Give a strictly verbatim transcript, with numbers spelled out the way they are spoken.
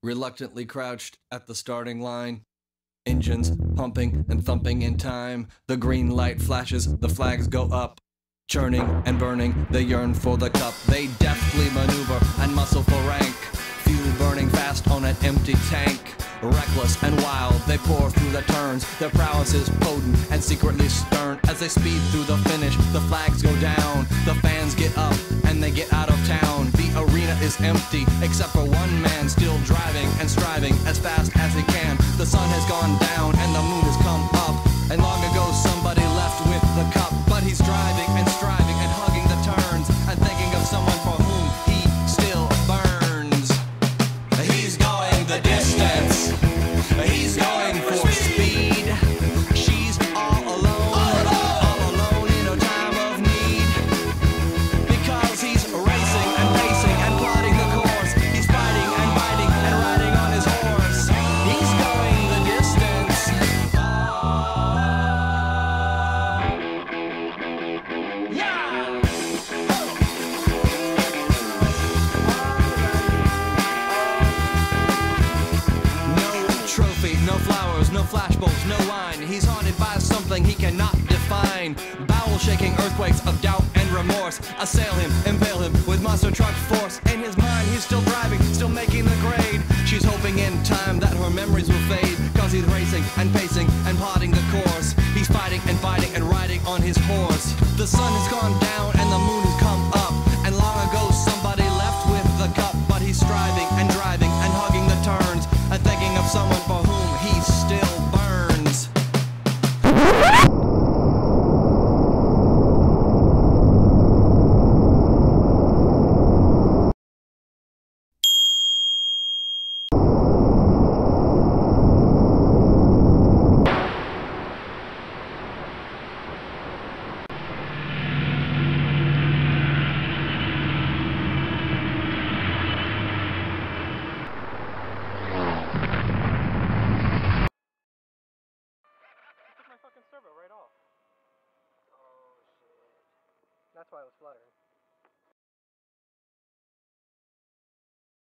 reluctantly crouched at the starting line. Engines pumping and thumping in time. The green light flashes, the flags go up. Churning and burning, they yearn for the cup. They deftly maneuver and muscle for rank. Fuel burning fast on an empty tank. Reckless and wild, they pour through the turns. Their prowess is potent and secretly stern. As they speed through the finish, the flags go down. The fans get up and they get out of town. The arena is empty, except for one man still driving and striving as fast as he can. The sun has gone down and the moon has come up. And long ago somebody left with the cup. But he's driving and striving and hugging the turns and thinking of someone for whom he still burns. He's going the distance. He's going for speed. She's all alone, all alone in a time of need. Because he's racing and pacing and plotting the course. He's fighting and biting and riding on his horse. He's going the distance. Yeah! Trophy, no flowers, no flashbulbs, no wine. He's haunted by something he cannot define. Bowel-shaking earthquakes of doubt and remorse assail him, impale him with monster truck force. In his mind, he's still driving, still making the grade. She's hoping in time that her memories will fade. Cause he's racing and pacing and plotting the course. He's fighting and fighting and riding on his horse. The sun has gone down and the moon has come up. And long ago somebody left with the cup. But he's striving and driving and hugging the turns and thinking of someone for whom he still burns. My fucking servo right off. Oh shit. That's why it was fluttering.